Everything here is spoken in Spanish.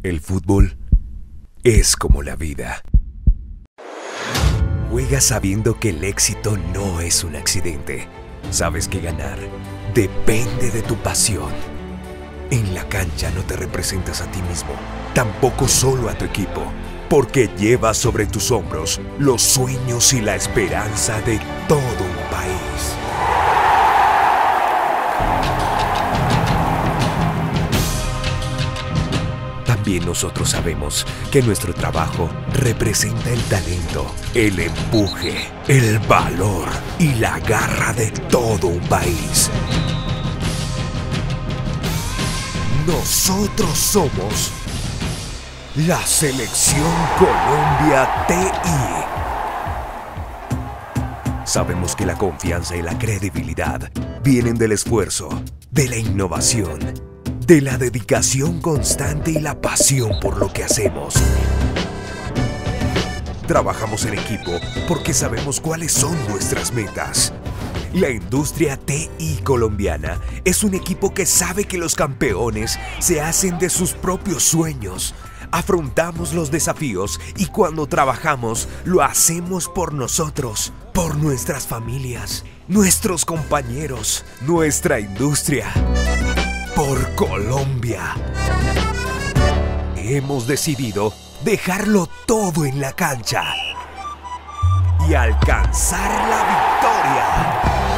El fútbol es como la vida. Juegas sabiendo que el éxito no es un accidente. Sabes que ganar depende de tu pasión. En la cancha no te representas a ti mismo, tampoco solo a tu equipo, porque llevas sobre tus hombros los sueños y la esperanza de todo un país. También nosotros sabemos que nuestro trabajo representa el talento, el empuje, el valor y la garra de todo un país. Nosotros somos la Selección Colombia TI. Sabemos que la confianza y la credibilidad vienen del esfuerzo, de la innovación, de la dedicación constante y la pasión por lo que hacemos. Trabajamos en equipo porque sabemos cuáles son nuestras metas. La industria TI colombiana es un equipo que sabe que los campeones se hacen de sus propios sueños. Afrontamos los desafíos y cuando trabajamos lo hacemos por nosotros, por nuestras familias, nuestros compañeros, nuestra industria. Por Colombia. Hemos decidido dejarlo todo en la cancha y alcanzar la victoria.